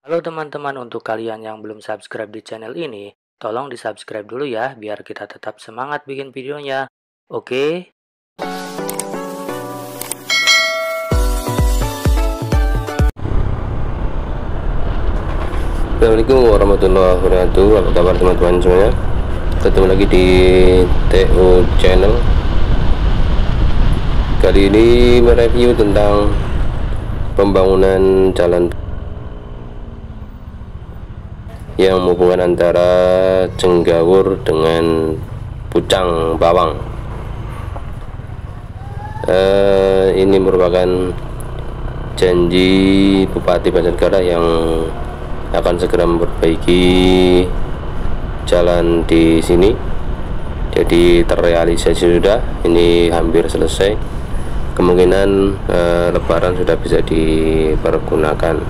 Halo teman-teman, untuk kalian yang belum subscribe di channel ini, tolong di subscribe dulu ya, biar kita tetap semangat bikin videonya. Oke? Assalamualaikum warahmatullahi wabarakatuh. Apa kabar teman-teman semuanya? Ketemu lagi di TO Channel. Kali ini mereview tentang pembangunan jalan yang menghubungkan antara Cenggawur dengan Pucang Bawang. Ini merupakan janji Bupati Banjarnegara yang akan segera memperbaiki jalan di sini. Jadi terrealisasi sudah, ini hampir selesai. Kemungkinan Lebaran sudah bisa dipergunakan.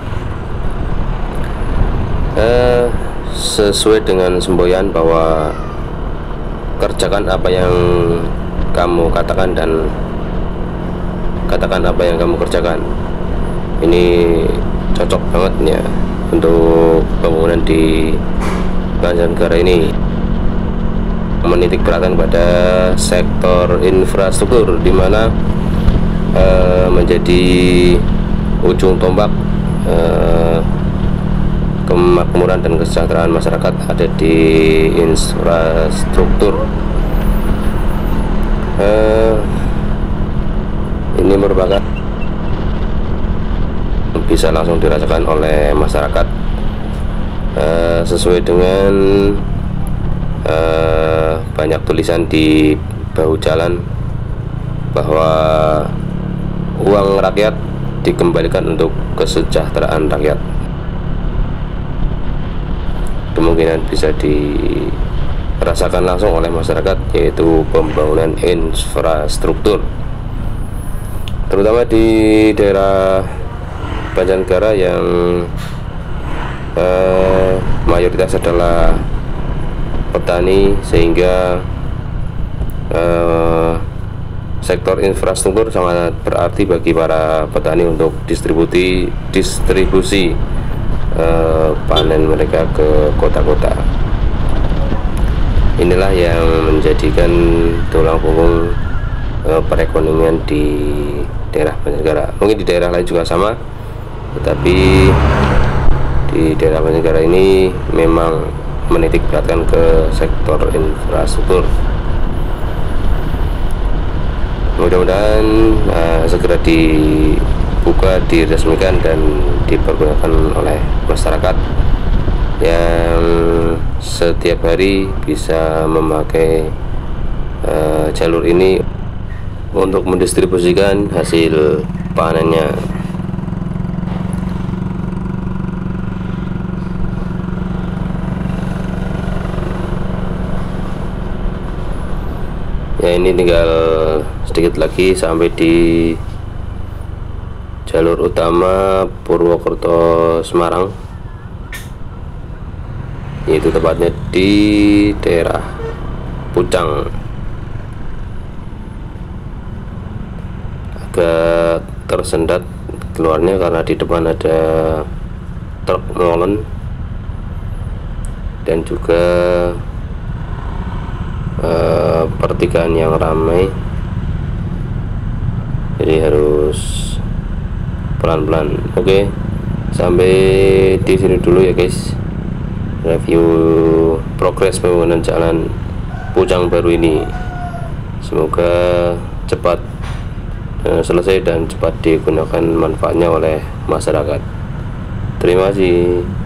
Sesuai dengan semboyan bahwa kerjakan apa yang kamu katakan dan katakan apa yang kamu kerjakan. Ini cocok banget ya untuk pembangunan di Banjarnegara ini, menitik beratkan pada sektor infrastruktur, di mana menjadi ujung tombak kemakmuran dan kesejahteraan masyarakat ada di infrastruktur. Ini merupakan bisa langsung dirasakan oleh masyarakat, sesuai dengan banyak tulisan di bahu jalan bahwa uang rakyat dikembalikan untuk kesejahteraan rakyat. Kemungkinan bisa dirasakan langsung oleh masyarakat, yaitu pembangunan infrastruktur, terutama di daerah Banjarnegara yang mayoritas adalah petani, sehingga sektor infrastruktur sangat berarti bagi para petani untuk distribusi panen mereka ke kota-kota. Inilah yang menjadikan tulang punggung perekonomian di daerah Banjarnegara. Mungkin di daerah lain juga sama, tetapi di daerah Banjarnegara ini memang menitik beratkan ke sektor infrastruktur. Mudah-mudahan segera dibuka, diresmikan, dan dipergunakan oleh masyarakat yang setiap hari bisa memakai jalur ini untuk mendistribusikan hasil panennya. Ya, ini tinggal sedikit lagi sampai di jalur utama Purwokerto Semarang, yaitu tepatnya di daerah Pucang. Agak tersendat keluarnya karena di depan ada truk molen dan juga pertigaan yang ramai, jadi harus pelan-pelan. Oke, sampai di sini dulu ya guys, review progres pembangunan jalan Pucang baru ini. Semoga cepat selesai dan cepat digunakan manfaatnya oleh masyarakat. Terima kasih.